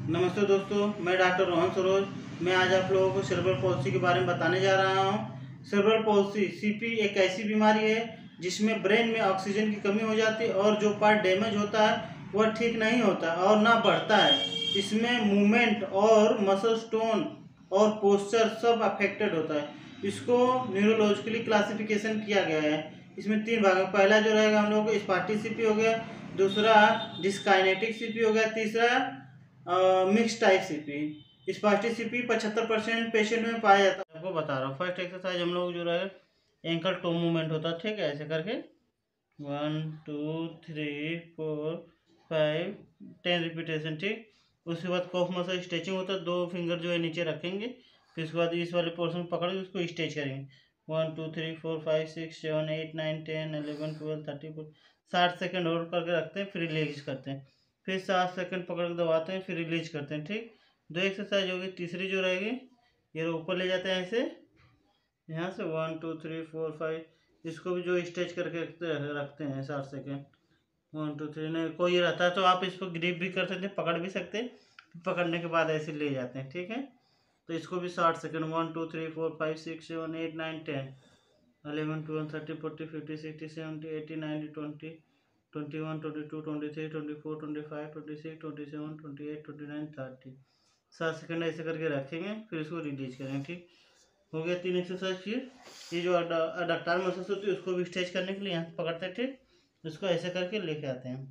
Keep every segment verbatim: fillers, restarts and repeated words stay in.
नमस्ते दोस्तों, मैं डॉक्टर रोहन सरोज। मैं आज आप लोगों को सेरेब्रल पॉल्सी के बारे में बताने जा रहा हूँ। सेरेब्रल पॉल्सी सीपी एक ऐसी बीमारी है जिसमें ब्रेन में ऑक्सीजन की कमी हो जाती है और जो पार्ट डैमेज होता है वह ठीक नहीं होता और ना बढ़ता है। इसमें मूवमेंट और मसल टोन और पोस्चर सब अफेक्टेड होता है। इसको न्यूरोलॉजिकली क्लासिफिकेशन किया गया है। इसमें तीन भाग में, पहला जो रहेगा हम लोगों को स्पार्टी सीपी हो गया, दूसरा डिस्काइनेटिक सीपी हो गया, तीसरा mix type CP. Spastic CP पचहत्तर परसेंट पेशेंट में पाया जाता है। आपको बता रहा हूँ। फर्स्ट एक्सरसाइज हम लोग जो रहे एंकल टो मूवमेंट होता है, ठीक है, ऐसे करके one two three four five ten repetition, ठीक। उसके बाद कॉफ मसल स्ट्रेचिंग होता है, दो फिंगर जो है नीचे रखेंगे, फिर उसके बाद इस वाले पोर्शन पकड़ के उसको स्ट्रेच करेंगे। One two three four five six seven eight nine ten eleven twelve thirty four साठ सेकेंड होल्ड करके रखते हैं, फिर रिलीज करते हैं, फिर सात सेकंड पकड़ के दबाते हैं, फिर रिलीज करते हैं, ठीक। दो एक्सरसाइज होगी। तीसरी जो रहेगी ये ऊपर ले जाते हैं ऐसे, यहाँ से one two three four five, इसको भी जो स्ट्रेच करके रखते हैं साठ सेकंड। वन टू थ्री नहीं कोई रहता है तो आप इसको ग्रिप भी कर सकते हैं, पकड़ भी सकते हैं, पकड़ने के बाद ऐसे ले जाते हैं, ठीक है। तो इसको भी साठ second, one two three four five six seven eight nine ten eleven twelve thirty forty fifty sixty seventy eighty ninety twenty twenty one twenty two twenty three twenty four twenty five twenty six twenty seven twenty eight twenty nine thirty सात second ऐसे करके रखेंगे, फिर इसको release करेंगे, ठीक हो गया। तीन एक्सरसाइज। फिर ये जो अडक्टार मसल्स होती है उसको भी स्ट्रेच करने के लिए यहाँ पकड़ते हैं, ठीक, इसको ऐसे करके लेके आते हैं।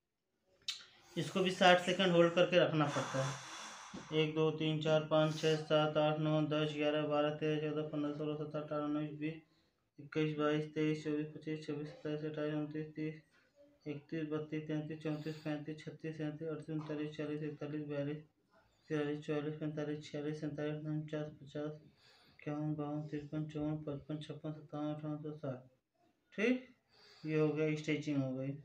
इसको भी साठ सेकंड होल्ड करके रखना पड़ता है। एक दो तीन चार पाँच छः सात आठ नौ दस ग्यारह बारह तेरह चौदह पंद्रह सोलह सत्रह अठारह उन्नीस बीस इक्कीस बाईस तेईस चौबीस पच्चीस छब्बीस सत्ताईस अट्ठाईस उनतीस तीस इकतीस बत्तीस तैंतीस चौंतीस पैंतीस छत्तीस सैंतीस अड़तीस उनतालीस चालीस इकतालीस बयालीस तिरालीस चौवालीस पैंतालीस छियालीस सैंतालीस उनचास पचास इक्यावन बावन तिरपन चौवन पचपन छप्पन सत्तावन अठावन सौ साठ, ठीक। ये हो गया, स्ट्रेचिंग हो गई,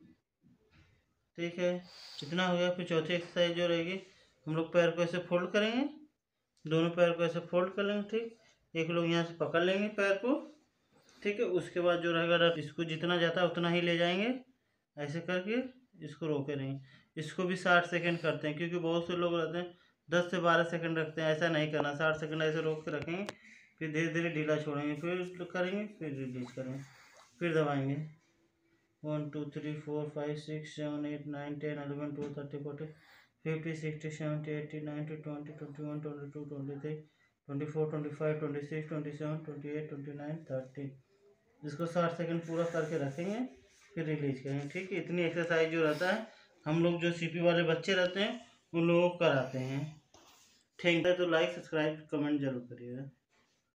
ठीक है। इतना हो गया। फिर चौथी एक्सरसाइज जो रहेगी, हम लोग पैर को ऐसे फोल्ड करेंगे, दोनों पैर को ऐसे फोल्ड कर लेंगे, ठीक। एक लोग यहाँ से पकड़ लेंगे पैर को, ठीक है। उसके बाद जो रहेगा इसको जितना जाता है उतना ही ले जाएंगे, ऐसे करके इसको रोके नहीं। इसको भी साठ सेकंड करते हैं, क्योंकि बहुत से लोग रहते हैं दस से बारह सेकंड रखते हैं, ऐसा नहीं करना। साठ सेकंड ऐसे रोक के रखेंगे, फिर धीरे धीरे ढीला छोड़ेंगे, फिर करेंगे, फिर रिलीज करेंगे, फिर दबाएंगे। One two three four five six seven eight nine ten eleven twelve thirty forty fifty sixty seventy eighty ninety twenty twenty one twenty two twenty three twenty four twenty five twenty six twenty seven twenty eight twenty nine thirty इसको साठ second पूरा करके रखेंगे, फिर release करेंगे, ठीक है। इतनी एक्सरसाइज जो रहता है हम लोग जो सीपी वाले बच्चे रहते हैं उन लोगों को कराते हैं, ठीक है। तो लाइक सब्सक्राइब कमेंट जरूर करिएगा।